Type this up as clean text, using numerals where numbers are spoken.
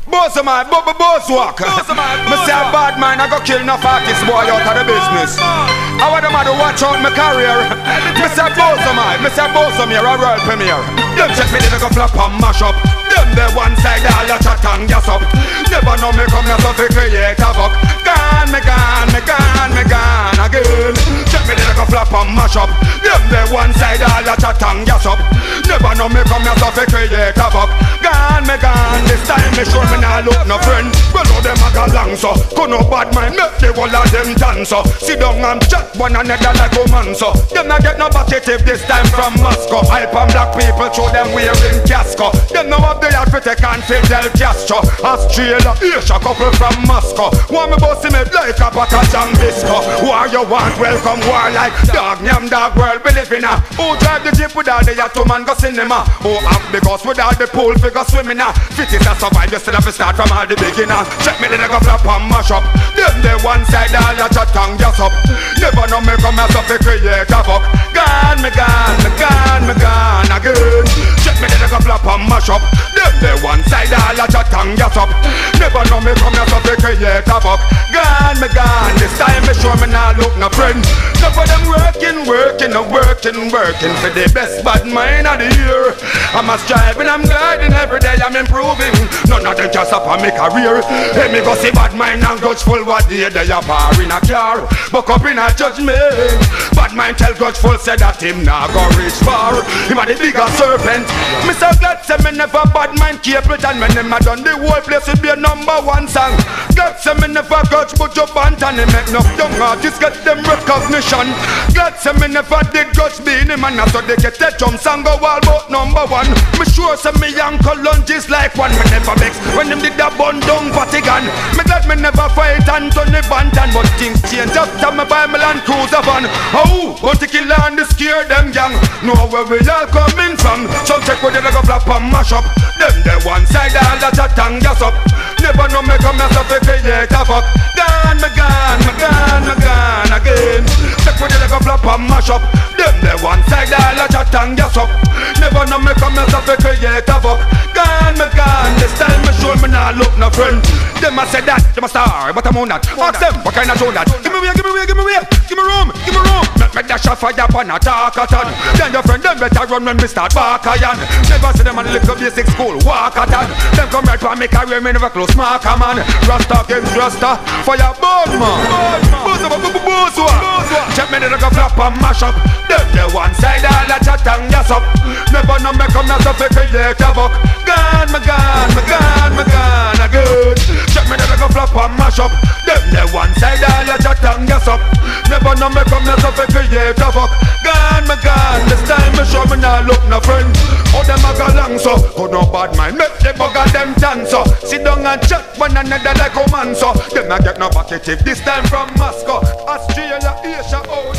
Boss of my, boss walk. Me say a bad man, I go kill no artist boy out of the business. I want them to watch out my career. Me say boss of my, me say boss of me, a world premiere. Them check me, they go flop and mash up. Them the one side, all your chat and gas up. Never know me come here so fi create havoc. Gone, me gone, me gone, me gone again. Check me, they go flop and mash up. Them the one side, all your chat and gas up. Never know me come here so fi create havoc. Gone, me gone. This time me sure me nah look no friend. Well, all them a go long so. Go no bad mind, make the whole of them dance so. Sit down and chat one another like a man so. Them not get no bucket if this time from Moscow. Hype and black people show them wearing casco. Them know of the outfit they can't fit Del Castro. Australia, Asia couple from Moscow. Want me bossy me like a pot of Jambisco. War you want, welcome war like dog, nyam dog world we live in a. Who drive the jeep without the yacht man go cinema? Who have the ghost without the pool figure swimming a? Fit is a survive, you still have to start from all the beginner. Check me, then I go flop and mash up. Them the one side, all your chat and gas up. Never know me come here so fi create havoc. Gone, me gone, me gone, me gone again. Check me, then I go flop and mash up. Them the one side, all your chat and gas up. Never know me come here so fi create havoc. Gone, me gone. This time me sure me nah look no friend. Enough of them working for the best bad mind of the year. I'm a striving, I'm guiding every day, I'm improving. None of them just up on me career. Hey, me go see bad mind and grudgeful what day they are bar in a car. Buck up in a judgment. Bad mind tell grudgeful said that him nah go reach far. Him a the bigger serpent. Me so glad say me never bad mind capable. And when him a done the whole place will be a #1 song. Glad say me never grudge but you bant and him make no young artists get them recognition. Glad say me never did grudge being him and so they get that jump song go all about #1. Me sure say me uncle lunges like one. Me never vex when him did that bun down Vatican. Me glad me never fight Anthony Bantan. But things change after me buy me Land Cruiser van. Oh, want to kill and to scare them gang. Know where we all coming from. So check where they go flap and mash up. Them the one side all the chat and gas up. Never know me come here so fi create havoc. Gone, me gone, me gone, me gone again. Check where they go flap and mash up. Them the one side all the chat and gas up. Never know me come here so fi create havoc. Gone, me gone. This time me sure me nah look no friend. Them a say that, them a star, but I'm on that. Ask them, what kind of show that? Give me way, give me way, give me way. Give me room, give me room. Make me dash a fire upon a talk a ton. Then your friend, them better run when we start back again. Never see them on the little basic school, walk a ton. Them come right for me career, me never close marker man. Rasta games, Rasta, fire burn man. Boss check me the go flap and mash up. Them the one side, all the chat and gas up. Never know me come here so fi create havoc. Gone, me gone, me gone, me gone again. Check me the go flap and mash up. Them the one side, all the chat and gas up. Never know me come here so fi create havoc. Gone, me gone. This time me sure me nah look no friend. Oh, them a go long so. Oh, no bad mind, make the bugger them dance so. Sit down and chat one another like a man so. Them a get no bucket if this time from Moscow, Australia, Asia, oh.